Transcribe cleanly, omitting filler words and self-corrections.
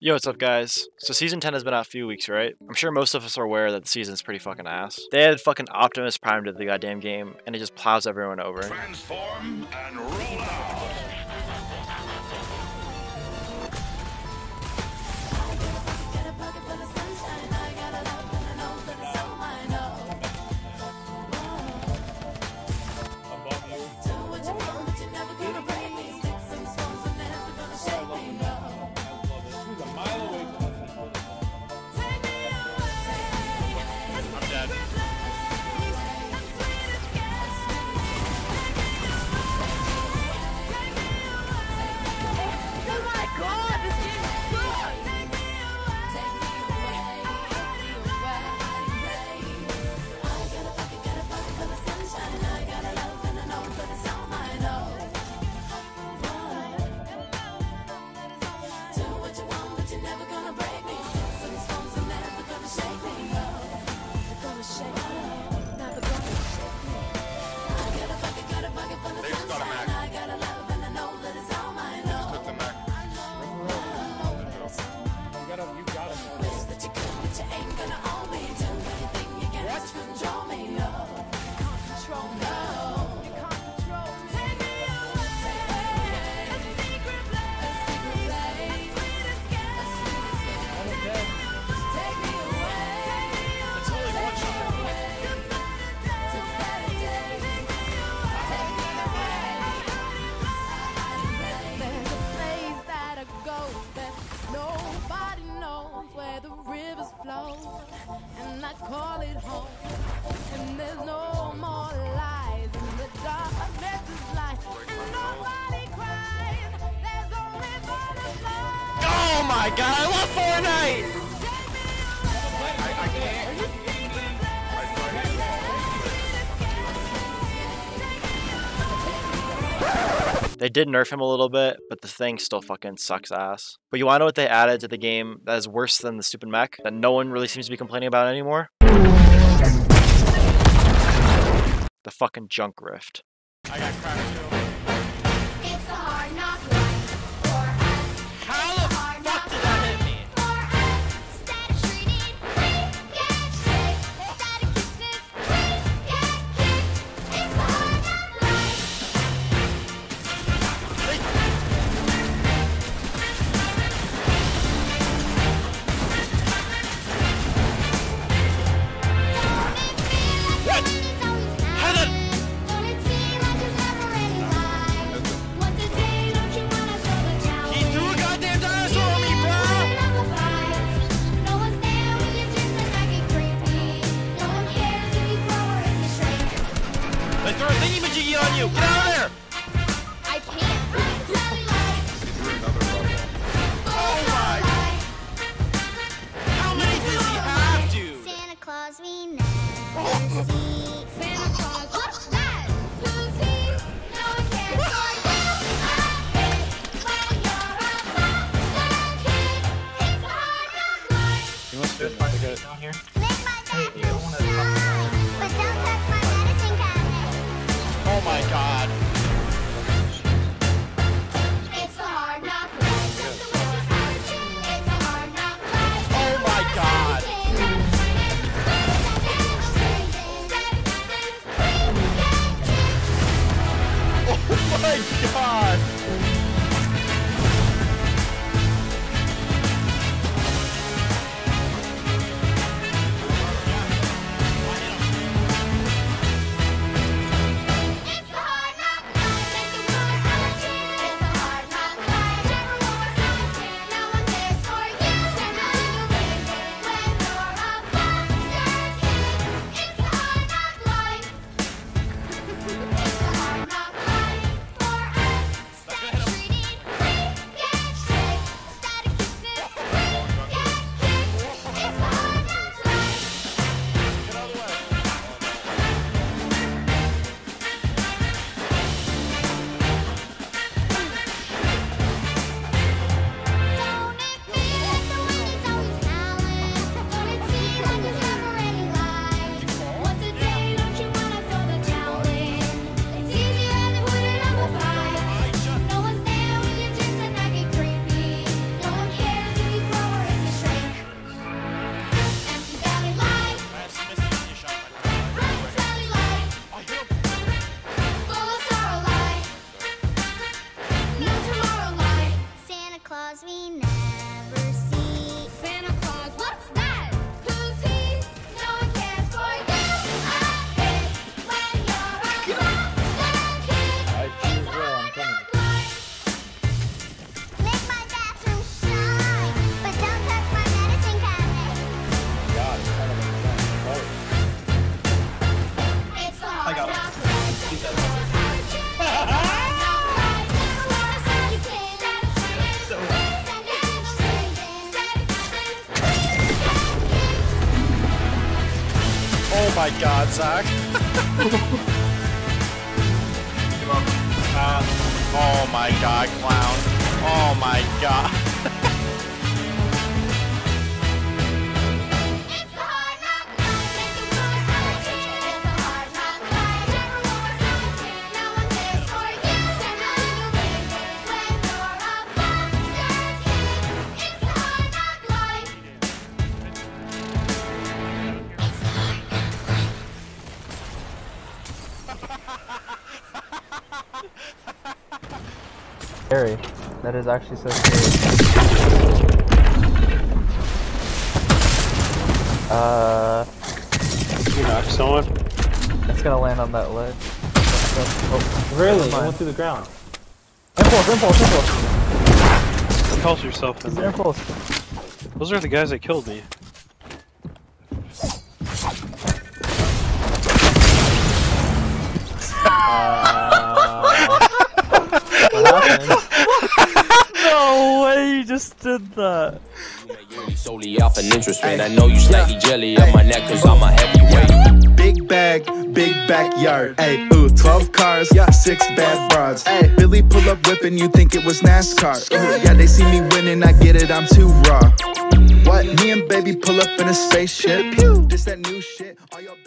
Yo, what's up guys? So season 10 has been out a few weeks, right? I'm sure most of us are aware that the season's pretty fucking ass. They added fucking Optimus Prime to the goddamn game, and it just plows everyone over. Transform and roll out! And I call it home, and there's no more lies, and the darkness is light, and nobody cries, there's only butterflies. Oh my god, I love FORTNITE! They did nerf him a little bit, but the thing still fucking sucks ass. But you wanna know what they added to the game that is worse than the stupid mech that no one really seems to be complaining about anymore? The fucking junk rift. I got cracked too. It's a hard knock life for us. How the fuck did that hit me? For us, instead of treating, we get tricked. Instead of kisses, we get kicked. It's a hard knock life. What? How did... Don't it seem like there's never any light? Once a day, don't you wanna show the town? He threw a goddamn dinosaur on me, bro! No one's there when you're just a naked creepy. No one cares if you grow or if you shrink. They threw a thingy-majiggy on you! Get out of there! I can't. It's really like Oh my... How many does he have, dude? Santa Claus we never see. Santa Claus, what's that? Who's he? No one cares for you. When you're a monster kid, it's a hard knock life. You must have been good down here. Lick my back, but don't touch my medicine cabinet. Oh my god. It's a hard knock life. It's a hard knock life. Oh my god. Oh my god. It's the hard my god, Zach. Oh my god, clown. Oh my god. It's the hard knock life. Making moves on the street. It's the hard knock life. Never rules on the street. No one cares for you. Stand on your wings when you're a monster kid. It's the hard knock life. It's the hard knock life. Scary. That is actually so scary. You knocked someone? It's gonna land on that ledge. Oh, Really? never It mind. went through the ground. Impulse, impulse, impulse. Calls yourself in It's there. impulse. Those are the guys that killed me. What happened? No way you just did that. Solely off an interest rate. I know you slightly jelly on my neck cause I'm a heavyweight. Big bag, big backyard. Ay, ooh, 12 cars, 6 bad broads. Ay, Billy pull up whipping, you think it was NASCAR. Ooh, yeah, they see me winning, I get it, I'm too raw. What? Me and baby pull up in a spaceship. This that new shit. All your